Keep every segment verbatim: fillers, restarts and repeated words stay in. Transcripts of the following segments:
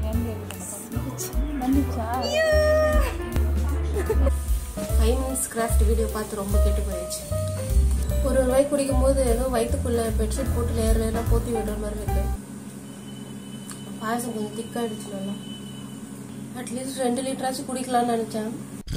Five minutes craft video பார்த்து ரொம்ப கெட்டு போயிடுச்சு. ஒரு ஒரு வாய் குடிக்கும் போது ஏதோ வயிற்றுக்குள்ள பெட்ஷீட் போட்டு லேயர் லேயராக போத்தி விடுற மாதிரி இருக்கு. பாயசம் கொஞ்சம் திக்காயிடுச்சு. நல்லா அட்லீஸ்ட் ரெண்டு லிட்டராச்சும் குடிக்கலாம்னு நினைச்சேன்.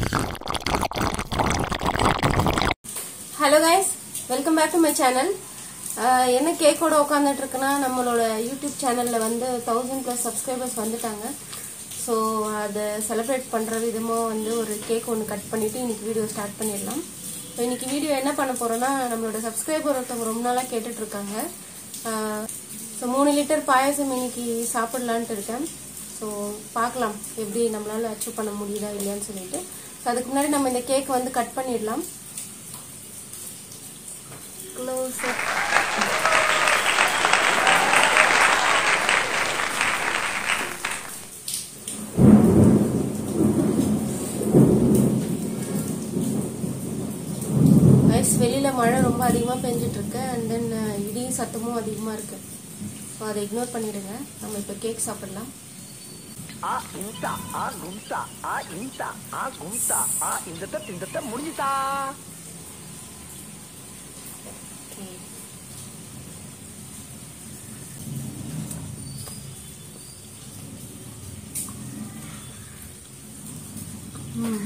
Hello guys, welcome back to my channel. என்ன கேக்கோட உட்காந்துட்டு இருக்குன்னா, நம்மளோட யூடியூப் சேனல்ல வந்து தௌசண்ட் பிளஸ் சப்ஸ்கிரைபர்ஸ் வந்துட்டாங்க. ஸோ அதை செலிப்ரேட் பண்ணுற விதமாக வந்து ஒரு கேக் ஒன்று கட் பண்ணிவிட்டு இன்றைக்கி வீடியோ ஸ்டார்ட் பண்ணிடலாம். ஸோ இன்றைக்கி வீடியோ என்ன பண்ண போகிறோன்னா, நம்மளோட சப்ஸ்கிரைபர் ஒருத்தவங்க ரொம்ப நாளாக கேட்டுட்ருக்காங்க. ஸோ மூணு லிட்டர் பாயசம் இன்னைக்கு சாப்பிட்லான்ட்டு இருக்கேன். ஸோ பார்க்கலாம் எப்படி நம்மளால் அச்சீவ் பண்ண முடியுதா இல்லையான்னு சொல்லிட்டு. ஸோ அதுக்கு முன்னாடி நம்ம இந்த கேக் வந்து கட் பண்ணிடலாம். Close up. வெளியில மழை ரொம்ப அதிகமா பெஞ்சிட்டு இருக்கு. அண்ட் தென் இடியும் சத்தமும் அதிகமா இருக்கு. ஸோ அதை இக்னோர் பண்ணிடுங்க. நம்ம இப்போ கேக் சாப்பிடலாம். ஆ இந்தா ஆ கும்தா ஆ இந்தா ஆ கும்தா ஆ இந்தத்த திந்தத்த முடிஞ்சிட்டா. ம்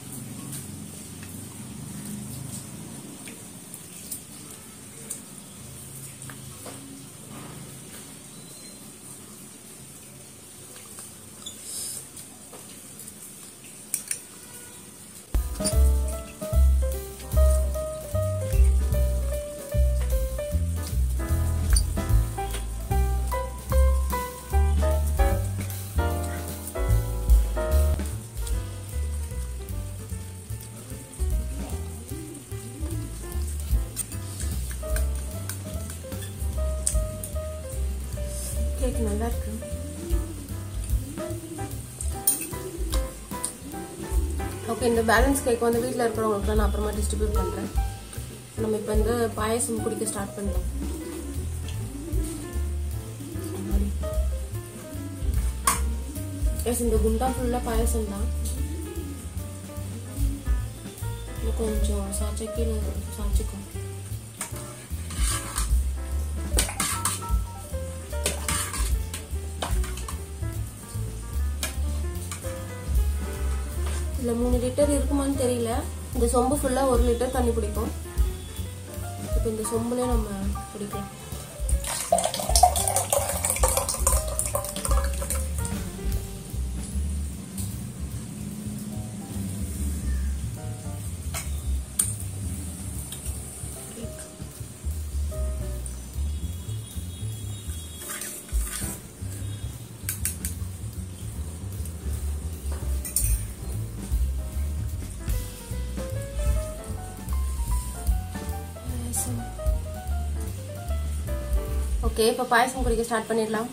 கேக் நல்லா இருக்கு. ஓகே, இந்த பேலன்ஸ் கேக் வந்து வீட்டில் இருக்கிறவங்களுக்கு நான் அப்புறமா டிஸ்ட்ரிபியூட் பண்ணுறேன். நம்ம இப்போ இந்த பாயசம் குடிக்க ஸ்டார்ட் பண்ணலாம். எஸ், இந்த குண்டா ஃபுல்லாக பாயசம் தான். கொஞ்சம் சாச்சக்கி சாச்சிக்கும். இல்லை மூணு லிட்டர் இருக்குமான்னு தெரியல. இந்த சொம்பு ஃபுல்லாக ஒரு லிட்டர் தண்ணி பிடிக்கும். இப்போ இந்த சொம்புல நம்ம பிடிக்கலாம். ஓகே, இப்போ பாயசம் குடிக்க ஸ்டார்ட் பண்ணிடலாம்.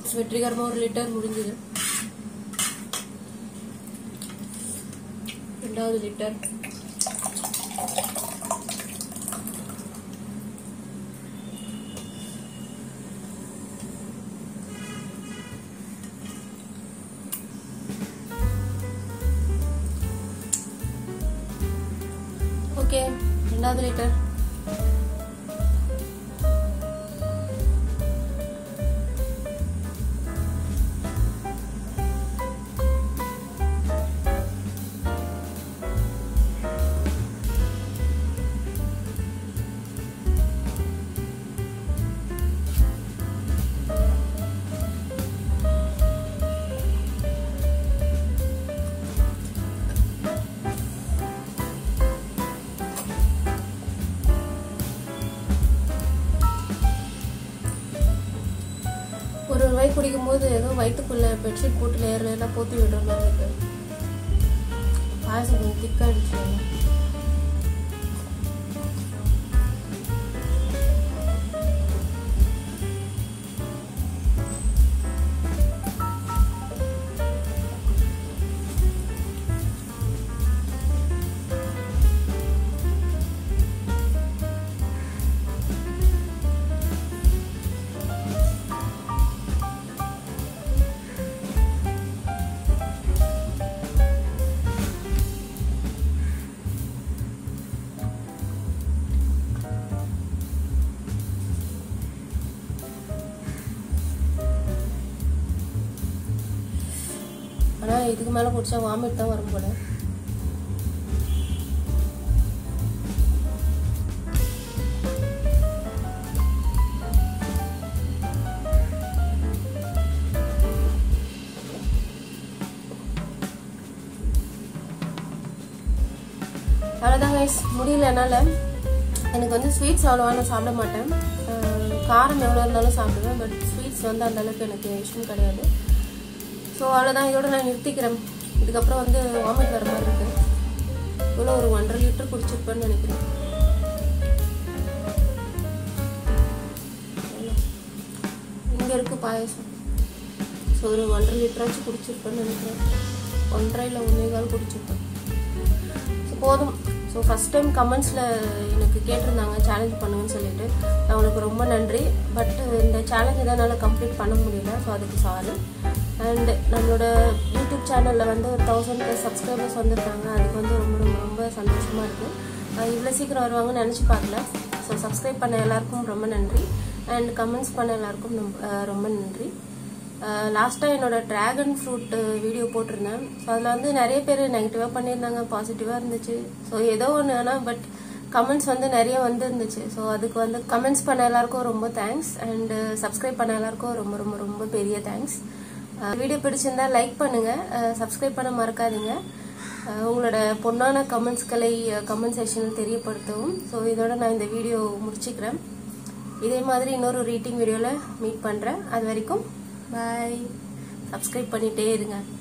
வெற்றிகரமாக ஒரு லிட்டர் முடிஞ்சது. ரெண்டாவது லிட்டர். ஓகே, ரெண்டாவது லிட்டர். ஒரு ரூபாய் குடிக்கும் போது ஏதோ வயிற்றுக்குள்ள பெட்ஷீட் போட்டு லேயர் லேயர்லாம் போத்தி விடுற மாதிரி இருக்கு. பாயசம் கொஞ்சம் திக்காயிடுச்சு. ஆனால் இதுக்கு மேலே குடிச்சா வாமிட் தான் வரும் போல. அவ்வளோதான் கைஸ், முடியல என்னால். எனக்கு வந்து ஸ்வீட்ஸ் அவ்வளோவா நான் சாப்பிட மாட்டேன். காரம் எவ்வளோ இருந்தாலும் சாப்பிடுவேன். பட் ஸ்வீட்ஸ் வந்து அந்தளவுக்கு எனக்கு இஷ்டம் கிடையாது. ஸோ அவ்வளோதான், இதோட நான் நிறுத்திக்கிறேன். இதுக்கப்புறம் வந்து வாமிட் வர மாதிரி இருக்கு. இவ்வளோ ஒரு ஒன்றரை லிட்டர் குடிச்சிருப்பேன்னு நினைக்கிறேன். இங்கே இருக்கு பாயசம். ஸோ ஒரு ஒன்றரை லிட்டராச்சும் குடிச்சிருப்பேன்னு நினைக்கிறேன். ஒன்றரை இல்லை ஒன்றே கால் குடிச்சிருப்பேன். ஸோ போதும். ஸோ ஃபஸ்ட் டைம் கமெண்ட்ஸில் எனக்கு கேட்டிருந்தாங்க சேலஞ்ச் பண்ணுங்கன்னு சொல்லிட்டு. அவனுக்கு ரொம்ப நன்றி. பட் இந்த சேலஞ்ச் தான் என்னால் கம்ப்ளீட் பண்ண முடியல. ஸோ அதுக்கு சாரி. அண்ட் நம்மளோட யூடியூப் சேனலில் வந்து ஒரு தௌசண்ட் ப்ளஸ் சப்ஸ்கிரைபர்ஸ் வந்திருக்காங்க. அதுக்கு வந்து ரொம்ப ரொம்ப ரொம்ப சந்தோஷமாக இருக்குது. இவ்வளோ சீக்கிரம் வருவாங்கன்னு நினச்சி பார்க்கல. ஸோ சப்ஸ்கிரைப் பண்ண எல்லாருக்கும் ரொம்ப நன்றி. அண்ட் கமெண்ட்ஸ் பண்ண எல்லாருக்கும் ரொம்ப நன்றி. லாஸ்ட்டாக என்னோட ட்ராகன் ஃப்ரூட் வீடியோ போட்டிருந்தேன். ஸோ அதில் வந்து நிறைய பேர் நெகட்டிவாக பண்ணியிருந்தாங்க, பாசிட்டிவாக இருந்துச்சு. ஸோ ஏதோ ஒன்று ஆனால் பட் கமெண்ட்ஸ் வந்து நிறைய வந்து இருந்துச்சு. ஸோ அதுக்கு வந்து கமெண்ட்ஸ் பண்ண எல்லாருக்கும் ரொம்ப தேங்க்ஸ். அண்ட் சப்ஸ்கிரைப் பண்ண எல்லாருக்கும் ரொம்ப ரொம்ப ரொம்ப பெரிய தேங்க்ஸ். வீடியோ பிடிச்சிருந்தா லைக் பண்ணுங்க, சப்ஸ்கிரைப் பண்ண மறக்காதீங்க. உங்களோட பொண்ணான கமெண்ட்ஸ்களை கமெண்ட் செக்ஷனில் தெரியப்படுத்தவும். ஸோ இதோட நான் இந்த வீடியோ முடிச்சுக்கிறேன். இதே மாதிரி இன்னொரு ரீட்டிங் வீடியோவில் மீட் பண்ணுறேன். அது வரைக்கும் பாய். சப்ஸ்கிரைப் பண்ணிகிட்டே இருங்க.